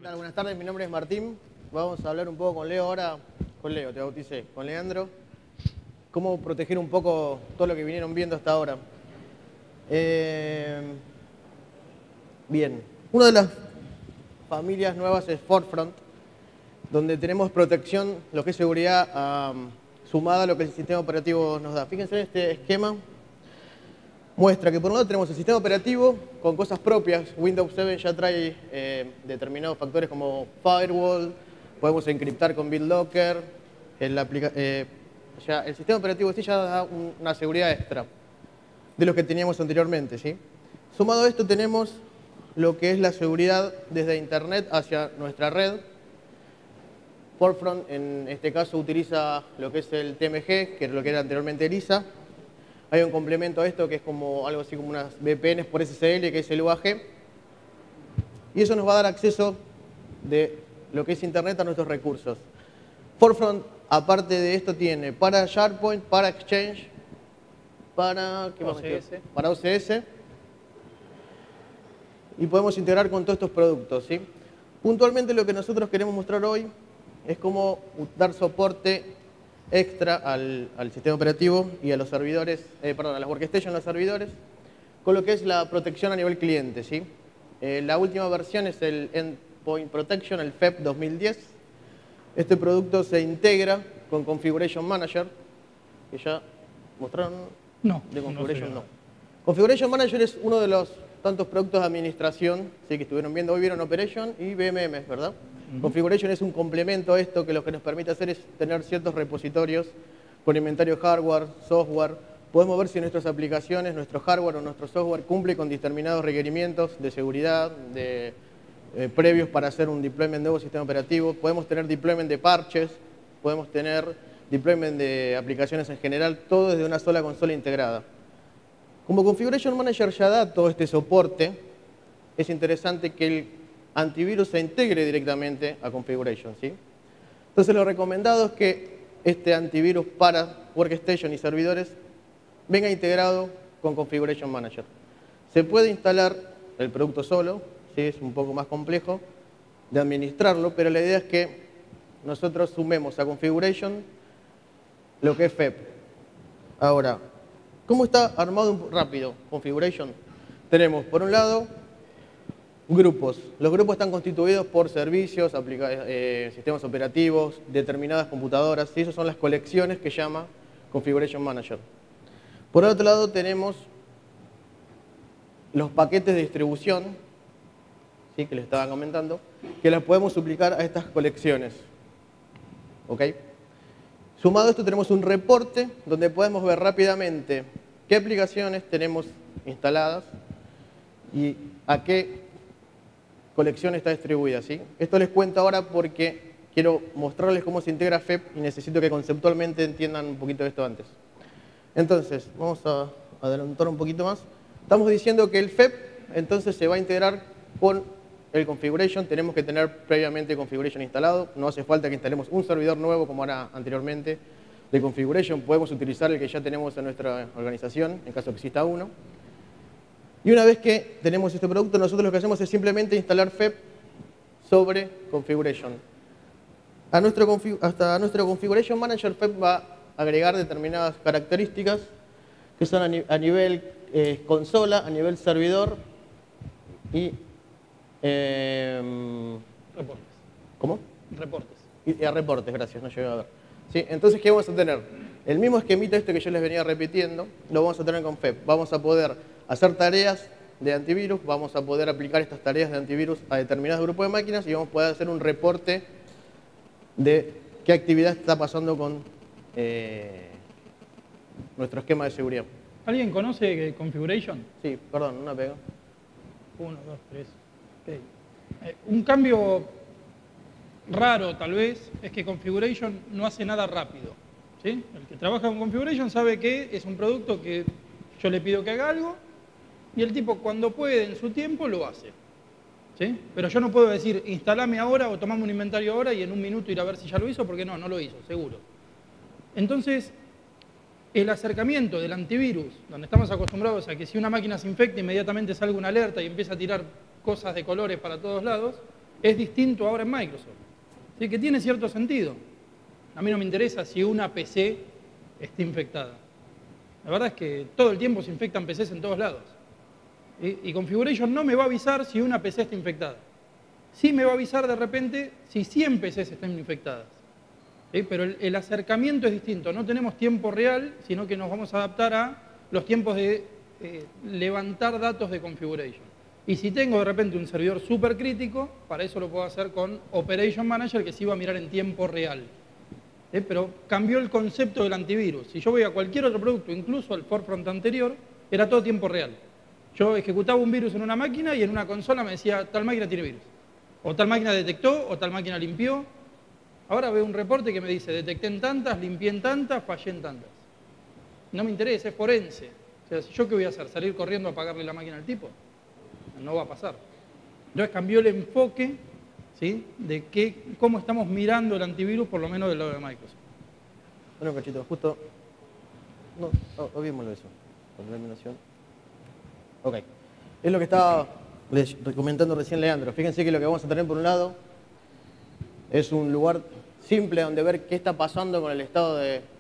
¿Qué tal? Buenas tardes, mi nombre es Martín. Vamos a hablar un poco con Leo ahora, con Leo, te bauticé, con Leandro, cómo proteger un poco todo lo que vinieron viendo hasta ahora. Bien, una de las familias nuevas es Forefront, donde tenemos protección, lo que es seguridad, sumada a lo que el sistema operativo nos da. Fíjense en este esquema. Muestra que por un lado tenemos el sistema operativo con cosas propias. Windows 7 ya trae determinados factores como firewall, podemos encriptar con BitLocker, el sistema operativo sí ya da una seguridad extra de lo que teníamos anteriormente, ¿sí? Sumado a esto tenemos lo que es la seguridad desde Internet hacia nuestra red. Forefront en este caso utiliza lo que es el TMG, que es lo que era anteriormente el ISA. Hay un complemento a esto que es como algo así como unas VPNs por SSL, que es el UAG. Y eso nos va a dar acceso de lo que es Internet a nuestros recursos. Forefront, aparte de esto, tiene para SharePoint, para Exchange, para OCS. Para OCS. Y podemos integrar con todos estos productos, ¿sí? Puntualmente lo que nosotros queremos mostrar hoy es cómo dar soporte extra al sistema operativo y a los servidores, a las workstations, los servidores, con lo que es la protección a nivel cliente, ¿sí? La última versión es el Endpoint Protection, el FEP 2010. Este producto se integra con Configuration Manager, que ya mostraron. No. De Configuration no. Configuration Manager es uno de los tantos productos de administración, ¿sí? Que estuvieron viendo. Hoy vieron Operation y BMM, ¿verdad? Configuration es un complemento a esto que lo que nos permite hacer es tener ciertos repositorios con inventario hardware, software. Podemos ver si nuestras aplicaciones, nuestro hardware o nuestro software cumple con determinados requerimientos de seguridad, previos para hacer un deployment de nuevo sistema operativo. Podemos tener deployment de parches, podemos tener deployment de aplicaciones en general, todo desde una sola consola integrada. Como Configuration Manager ya da todo este soporte, es interesante que el antivirus se integre directamente a Configuration, ¿sí? Entonces lo recomendado es que este antivirus para Workstation y servidores venga integrado con Configuration Manager. Se puede instalar el producto solo, ¿sí? Es un poco más complejo de administrarlo, pero la idea es que nosotros sumemos a Configuration lo que es FEP. Ahora, ¿cómo está armado rápido Configuration? Tenemos, por un lado, grupos. Los grupos están constituidos por servicios, sistemas operativos, determinadas computadoras, y esas son las colecciones que llama Configuration Manager. Por otro lado tenemos los paquetes de distribución, ¿sí? Que les estaba comentando, que las podemos suplicar a estas colecciones. ¿Ok? Sumado a esto tenemos un reporte donde podemos ver rápidamente qué aplicaciones tenemos instaladas y a qué colección está distribuida, ¿sí? Esto les cuento ahora porque quiero mostrarles cómo se integra FEP y necesito que conceptualmente entiendan un poquito de esto antes. Entonces, vamos a adelantar un poquito más. Estamos diciendo que el FEP entonces se va a integrar con el Configuration. Tenemos que tener previamente Configuration instalado. No hace falta que instalemos un servidor nuevo como era anteriormente de Configuration. Podemos utilizar el que ya tenemos en nuestra organización, en caso que exista uno. Y una vez que tenemos este producto, nosotros lo que hacemos es simplemente instalar FEP sobre Configuration. Hasta nuestro Configuration Manager, FEP va a agregar determinadas características que son a nivel consola, a nivel servidor y... reportes. ¿Cómo? Reportes. Y a reportes, gracias, no llegué a ver. ¿Sí? Entonces, ¿qué vamos a tener? El mismo esquemita este que yo les venía repitiendo, lo vamos a tener con FEP. Vamos a poder hacer tareas de antivirus, vamos a poder aplicar estas tareas de antivirus a determinados grupos de máquinas y vamos a poder hacer un reporte de qué actividad está pasando con nuestro esquema de seguridad. ¿Alguien conoce Configuration? Sí, perdón, una pega. 1, 2, 3. Okay. Un cambio raro, tal vez, es que Configuration no hace nada rápido, ¿sí? El que trabaja con Configuration sabe que es un producto que yo le pido que haga algo y el tipo cuando puede, en su tiempo, lo hace, ¿sí? Pero yo no puedo decir, instalame ahora o tomame un inventario ahora y en un minuto ir a ver si ya lo hizo, porque no lo hizo, seguro. Entonces, el acercamiento del antivirus, donde estamos acostumbrados a que si una máquina se infecta, inmediatamente salga una alerta y empieza a tirar cosas de colores para todos lados, es distinto ahora en Microsoft. Así que tiene cierto sentido. A mí no me interesa si una PC está infectada. La verdad es que todo el tiempo se infectan PCs en todos lados. Y Configuration no me va a avisar si una PC está infectada. Sí me va a avisar de repente si 100 PCs están infectadas. Pero el acercamiento es distinto. No tenemos tiempo real, sino que nos vamos a adaptar a los tiempos de levantar datos de Configuration. Y si tengo de repente un servidor súper crítico, para eso lo puedo hacer con Operation Manager, que sí va a mirar en tiempo real. Pero cambió el concepto del antivirus. Si yo voy a cualquier otro producto, incluso al Forefront anterior, era todo tiempo real. Yo ejecutaba un virus en una máquina y en una consola me decía, tal máquina tiene virus. O tal máquina detectó, o tal máquina limpió. Ahora veo un reporte que me dice, detecté en tantas, limpié en tantas, fallé en tantas. No me interesa, es forense. O sea, ¿yo qué voy a hacer? ¿Salir corriendo a apagarle la máquina al tipo? No va a pasar. Entonces cambió el enfoque, ¿sí?, de cómo estamos mirando el antivirus, por lo menos del lado de Microsoft. Bueno, cachito, justo... No, olvidémoslo eso. Con terminación. Ok. Es lo que estaba comentando recién Leandro. Fíjense que lo que vamos a tener por un lado es un lugar simple donde ver qué está pasando con el estado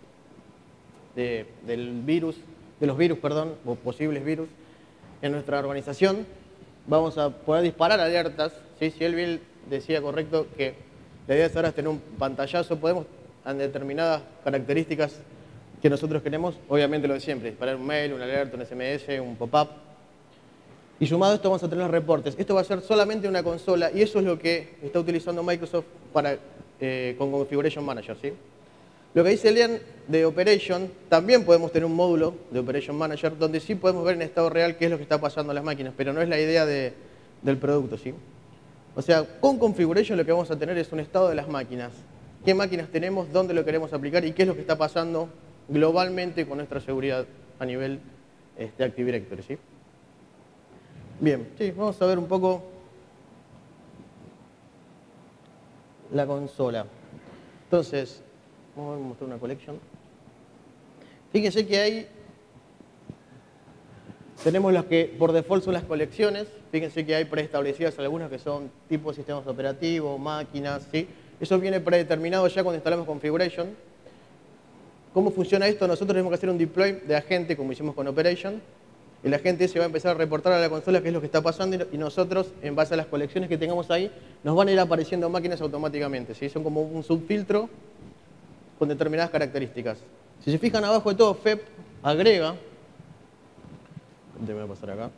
del virus, de los virus, perdón, o posibles virus en nuestra organización. Vamos a poder disparar alertas, ¿sí? Si Elvil decía correcto que la idea ahora es tener un pantallazo, podemos en determinadas características que nosotros queremos, obviamente lo de siempre, disparar un mail, una alerta, un SMS, un pop-up. Y sumado a esto vamos a tener los reportes. Esto va a ser solamente una consola y eso es lo que está utilizando Microsoft con Configuration Manager, ¿sí? Lo que dice Lean de Operation, también podemos tener un módulo de Operation Manager donde sí podemos ver en estado real qué es lo que está pasando en las máquinas, pero no es la idea del producto, ¿sí? O sea, con Configuration lo que vamos a tener es un estado de las máquinas. ¿Qué máquinas tenemos? ¿Dónde lo queremos aplicar? ¿Y qué es lo que está pasando globalmente con nuestra seguridad a nivel Active Directory, ¿sí? Bien, sí, vamos a ver un poco la consola. Entonces, vamos a mostrar una collection. Fíjense que tenemos las que por default son las colecciones. Fíjense que hay preestablecidas algunas que son tipo sistemas operativos, máquinas, ¿sí? Eso viene predeterminado ya cuando instalamos Configuration. ¿Cómo funciona esto? Nosotros tenemos que hacer un deploy de agente como hicimos con Operation. El agente ese va a empezar a reportar a la consola qué es lo que está pasando y nosotros, en base a las colecciones que tengamos ahí, nos van a ir apareciendo máquinas automáticamente, ¿sí? Son como un subfiltro con determinadas características. Si se fijan abajo de todo, FEP agrega, déjame pasar acá.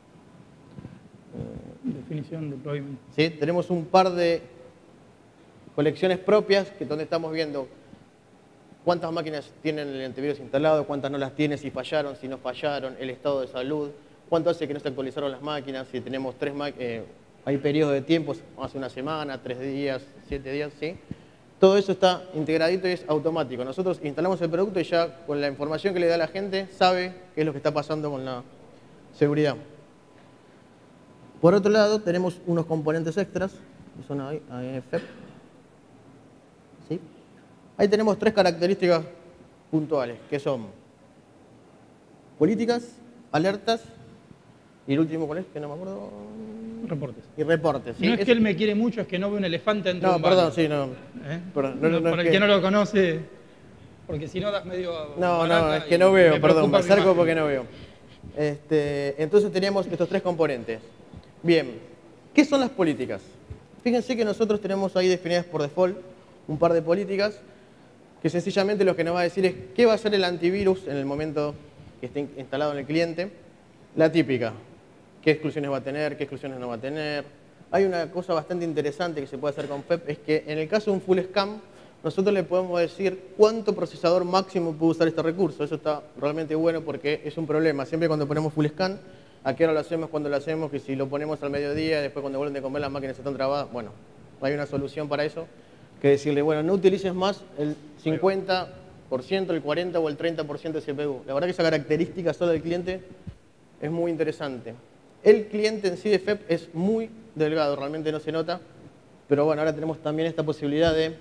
Definición, deployment. ¿Sí? Tenemos un par de colecciones propias donde estamos viendo cuántas máquinas tienen el antivirus instalado, cuántas no las tiene, si fallaron, si no fallaron, el estado de salud, cuánto hace que no se actualizaron las máquinas, si tenemos hay periodos de tiempo, hace una semana, 3 días, 7 días, ¿sí? Todo eso está integradito y es automático. Nosotros instalamos el producto y ya con la información que le da la gente sabe qué es lo que está pasando con la seguridad. Por otro lado, tenemos unos componentes extras, que son FEP. ¿Sí? Ahí tenemos 3 características puntuales, que son políticas, alertas, y el último, ¿cuál es? Que no me acuerdo. Reportes. Y reportes, ¿sí? No es que él me quiere mucho, es que no ve un elefante dentro de un perdón, baño. sí, no. Perdón, no para el que no lo conoce, porque si no das medio... No, es que no veo, perdón, me acerco porque no veo. Entonces teníamos estos 3 componentes. Bien, ¿qué son las políticas? Fíjense que nosotros tenemos ahí definidas por default un par de políticas que sencillamente lo que nos va a decir es qué va a hacer el antivirus en el momento que esté instalado en el cliente. La típica, qué exclusiones va a tener, qué exclusiones no va a tener. Hay una cosa bastante interesante que se puede hacer con FEP, es que en el caso de un full scam, nosotros le podemos decir cuánto procesador máximo puede usar este recurso. Eso está realmente bueno porque es un problema. Siempre cuando ponemos full scan, ¿a qué hora lo hacemos? Cuando lo hacemos, que si lo ponemos al mediodía, después cuando vuelven de comer las máquinas están trabadas. Bueno, hay una solución para eso, que decirle, bueno, no utilices más el 50%, el 40% o el 30% de CPU. La verdad que esa característica sola del cliente es muy interesante. El cliente en sí de FEP es muy delgado, realmente no se nota, pero bueno, ahora tenemos también esta posibilidad de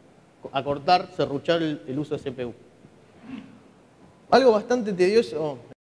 acortar, serruchar el uso de CPU. Algo bastante tedioso